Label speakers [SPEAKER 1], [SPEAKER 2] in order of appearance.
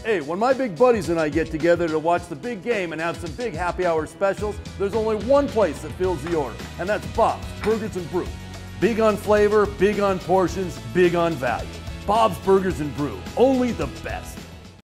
[SPEAKER 1] Hey, when my big buddies and I get together to watch the big game and have some big happy hour specials, there's only one place that fills the order, and that's Bob's Burgers Brew. Big on flavor, big on portions, big on value. Bob's Burgers Brew, only the best.